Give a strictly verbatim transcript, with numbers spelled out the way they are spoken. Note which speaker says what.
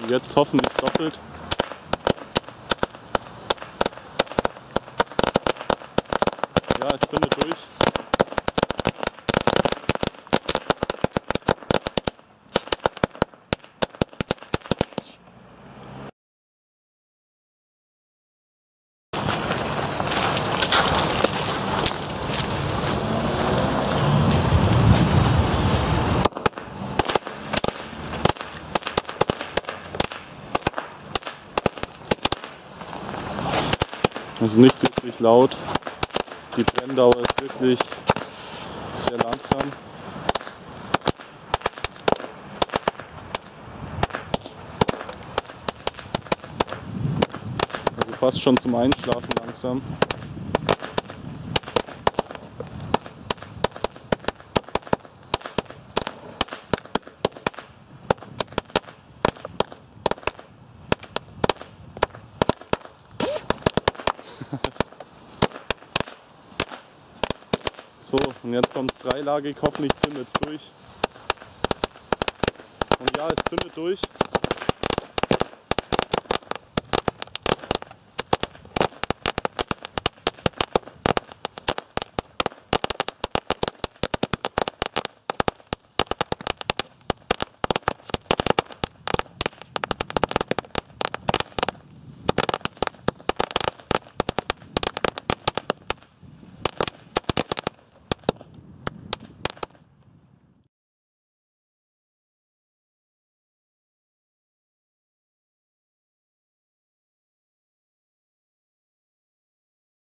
Speaker 1: Jetzt hoffentlich doppelt. Ja, es zündet durch. Es ist nicht wirklich laut. Die Brenndauer ist wirklich sehr langsam. Also fast schon zum Einschlafen langsam. So, und jetzt kommt es dreilagig, hoffentlich zündet es durch. Und ja, es zündet durch.